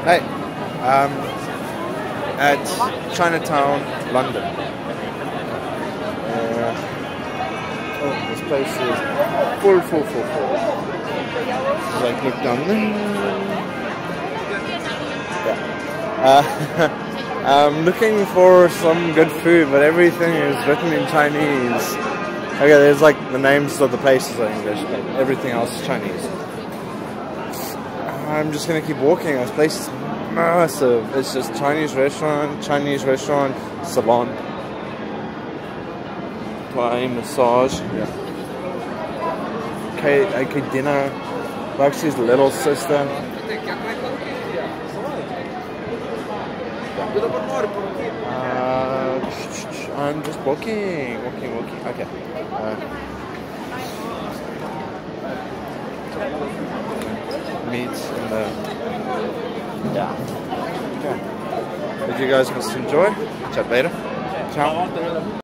Hey, at Chinatown, London. Oh, this place is full. Like, look down there. Yeah. I'm looking for some good food, but everything is written in Chinese. Okay, there's like the names of the places are English, but everything else is Chinese. I'm just gonna keep walking. This place is massive. It's just Chinese restaurant, salon, Thai massage. Yeah. Okay, dinner. Lexi's little sister. I'm just walking. Okay. Meats and yeah. Okay. But you guys must enjoy. Chat later. Ciao.